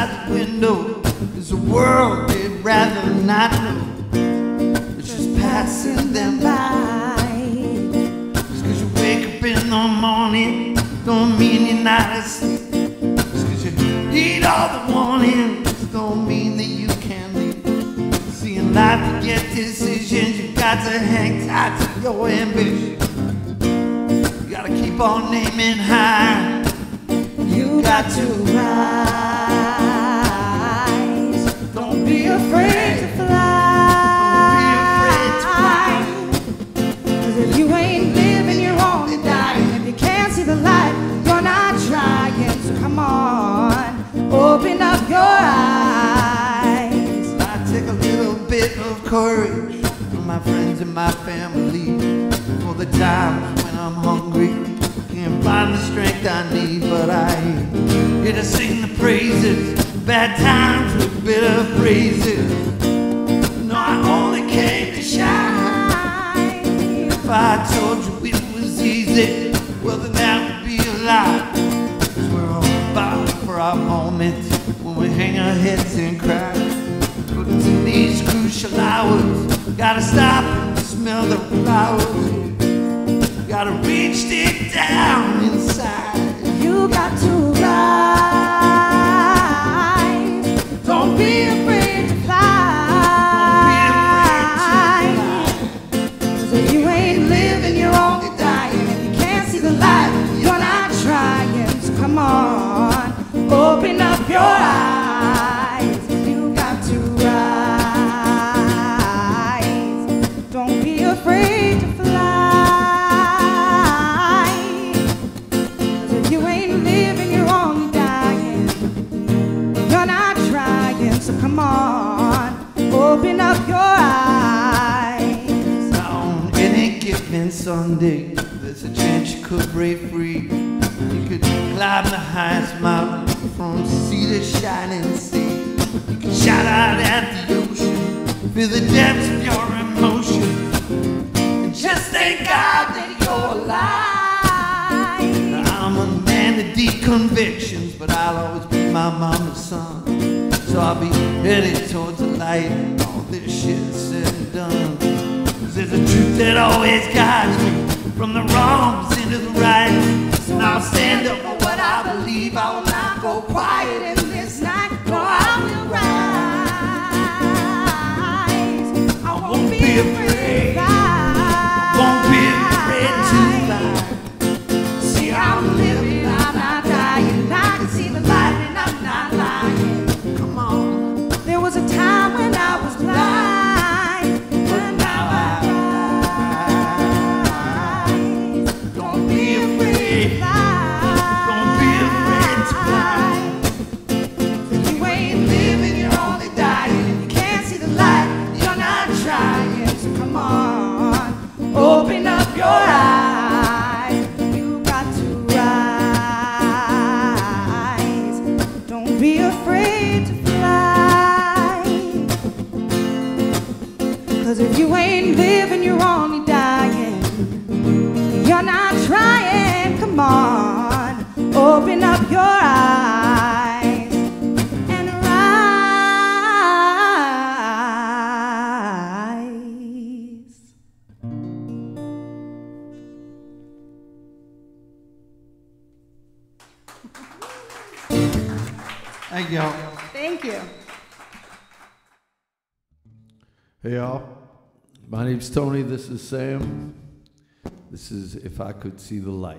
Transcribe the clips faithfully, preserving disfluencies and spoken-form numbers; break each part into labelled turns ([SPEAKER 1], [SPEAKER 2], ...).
[SPEAKER 1] outside the window is a world they'd rather not know. It's just passing them by. Just cause you wake up in the morning don't mean you're not asleep. Just cause you eat all the warnings don't mean that you can leave. See, in life to get decisions, you've got to hang tight to your ambition. You gotta keep on aiming high. You got to rise. Don't be afraid to fly. Don't be afraid to fly. Cause if you ain't living, you're only dying. If you can't see the light, you're not trying. So come on, open up your eyes. I take a little bit of courage from my friends and my family for the times when I'm hungry. Can't find the strength I need, but I ain't here to sing the praises. Bad times with bitter phrases. No, I only came to shine. If I told you it was easy, well then that would be a lie. Cause we're all bound for our moments when we hang our heads and cry. But in these crucial hours, gotta stop and smell the flowers. Gotta reach deep down inside. You got to rise. Don't be afraid to fly. Cause if you ain't living, you're only dying. If you can't see the light, you're not trying. So come on, open up your eyes. You got to rise. Don't be afraid to fly. So come on, open up your eyes. Now on any given Sunday, there's a chance you could break free. You could climb the highest mountain from sea to shining sea. You could shout out at the ocean, feel the depths of your emotions, and just thank God that you're alive. Now, I'm a man of deep convictions, but I'll always be my mama's son. So I'll be headed towards the light. All this shit is said and done. Cause there's a truth that always guides me from the wrongs into the right. So I'll stand up for what I believe. I will not go quiet in this night. No, I will rise. I won't be afraid. I won't be afraid to fly. See, I'm living, I'm not dying. I can see the light and I'm not lying. There was a time when I was blind, but now I rise. Don't be afraid to fly. Don't be afraid to fly. If you ain't living, you're only dying. If you can't see the light, you're not trying. So come on, open up your eyes. You got to rise. Don't be afraid to fly. Cause if you ain't living, you're only dying. You're not trying. Come on, open up your eyes and rise. Thank you.
[SPEAKER 2] Thank you.
[SPEAKER 1] Hey y'all, my name's Tony, this is Sam. This is If I Could See the Light.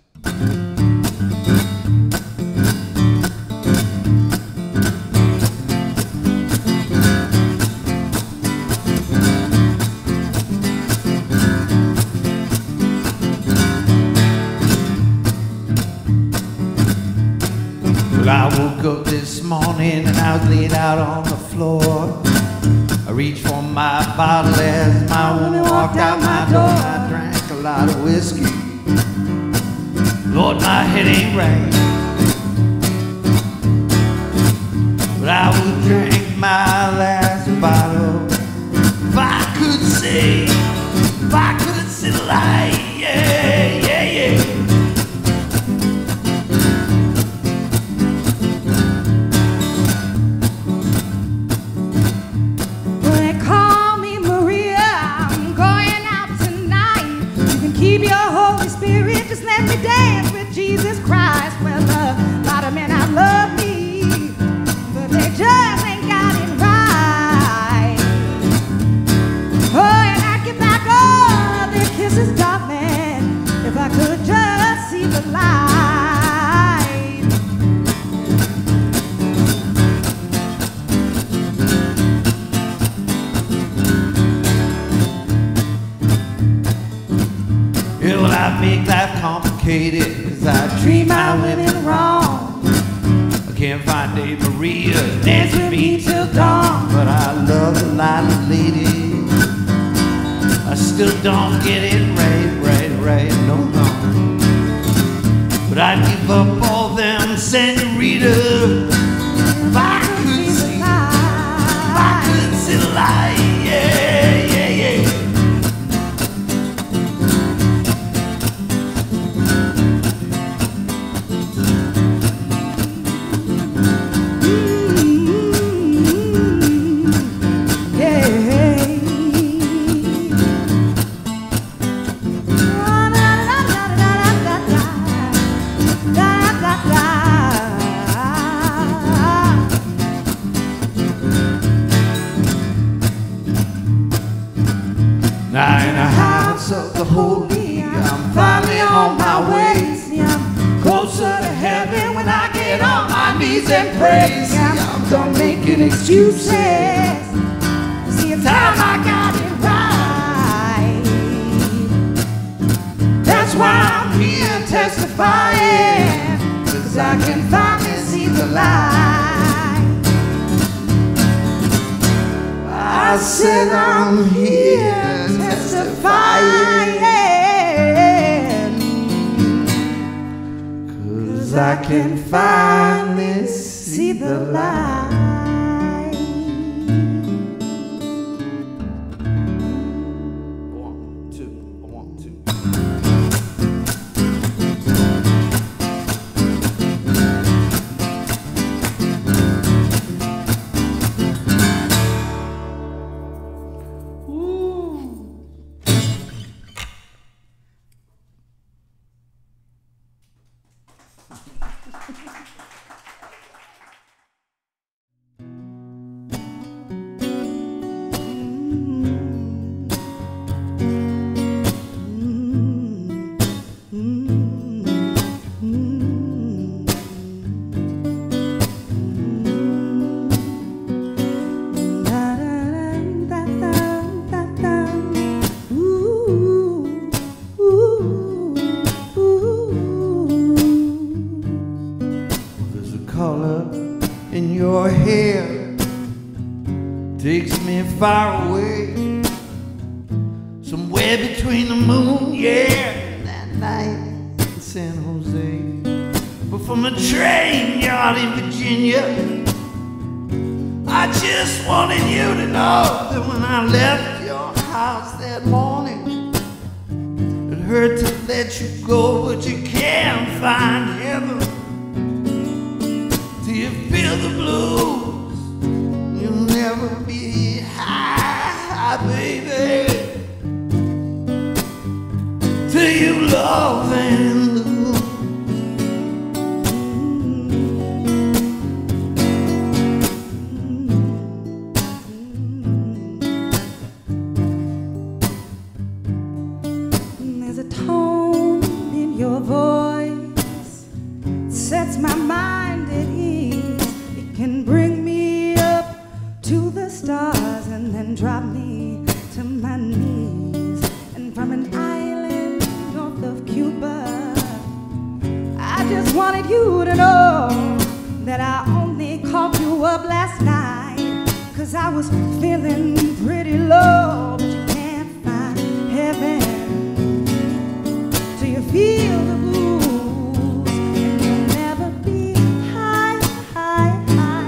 [SPEAKER 1] Well, I woke up this morning and I was laid out on the floor. I reached for my bottle as my woman walked out my door. I drank a lot of whiskey. Lord, my head ain't right. But I would drink my last bottle if I could see, if I could see the light. Yeah, yeah, yeah.
[SPEAKER 2] I make life complicated, cause I dream my women wrong. I can't find Dave Maria dance with me till dawn, but I love the lilac lady. I still don't get it right, right, right, no, no. But I'd give up all them senoritas if I could see, if I could see the light, yeah, yeah, yeah. Now in the house of the holy, I'm finally on my way. See, I'm closer to heaven when I get on my knees and pray. See, I'm done making excuses. See, it's time I got it right. That's why I'm here testifying, cause I can finally see the light. I said I'm here testifying, cause I can finally see the light. One, two, one, two. In your hair takes me far away, somewhere between the moon, yeah, and that night in San Jose. But from a train yard in Virginia, I just wanted you to know that when I left your house that morning, it hurt to let you go, but you can't find heaven. You feel the blues, you'll never be high, baby, till you love and lose. There's a tone in your voice that sets my mind at ease. Can bring me up to the stars and then drop me to my knees. And from an island north of Cuba, I just wanted you to know that I only called you up last night, cause I was feeling pretty low. But you can't find heaven till you feel the blues, and you'll never be high, high, high.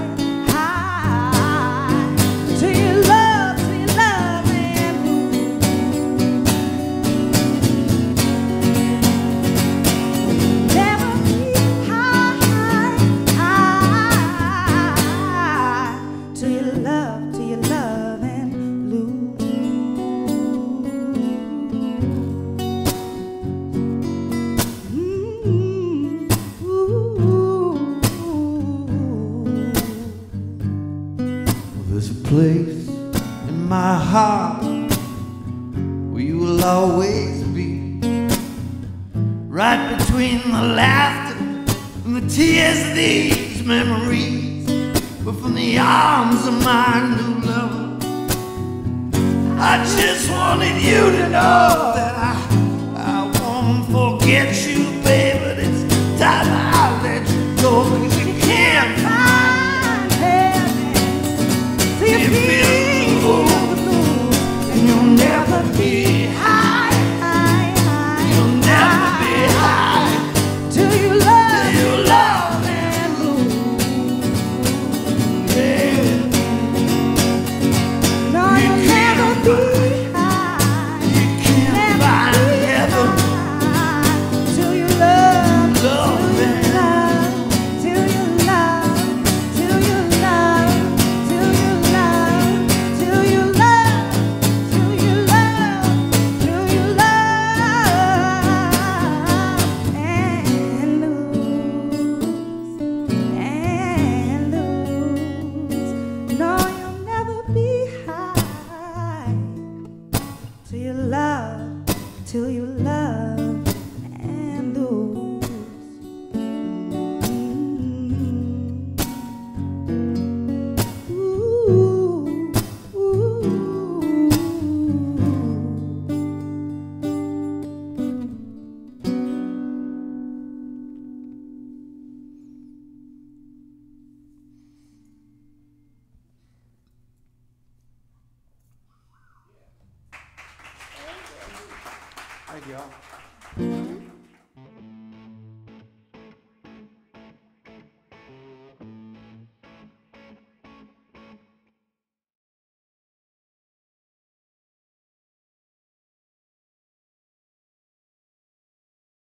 [SPEAKER 2] place in my heart where you will always be, right between the laughter and the tears of these memories. But from the arms of my new lover, I just wanted you to know that I, I want for
[SPEAKER 3] forget you, baby. It's time I'll let you go, 'cause you can't
[SPEAKER 2] find heaven till you
[SPEAKER 3] feel
[SPEAKER 2] feel
[SPEAKER 3] the
[SPEAKER 2] the blues, and you'll never be high, high, high.
[SPEAKER 3] You'll never be high
[SPEAKER 2] till you love,
[SPEAKER 3] till you love
[SPEAKER 2] and blues.
[SPEAKER 3] yeah.
[SPEAKER 2] No,
[SPEAKER 3] You
[SPEAKER 2] you'll
[SPEAKER 3] can't
[SPEAKER 2] never be
[SPEAKER 3] find-
[SPEAKER 2] high,
[SPEAKER 3] You can't
[SPEAKER 2] never
[SPEAKER 3] find
[SPEAKER 2] be
[SPEAKER 3] heaven
[SPEAKER 2] high till you love,
[SPEAKER 3] Love
[SPEAKER 2] till you love, till you love, till you love, till you love, till you love, till you love, till you love, and lose, and lose. No, you'll never be high till you love, till you love and lose. Mm. Ooh, ooh.
[SPEAKER 3] Thank you all.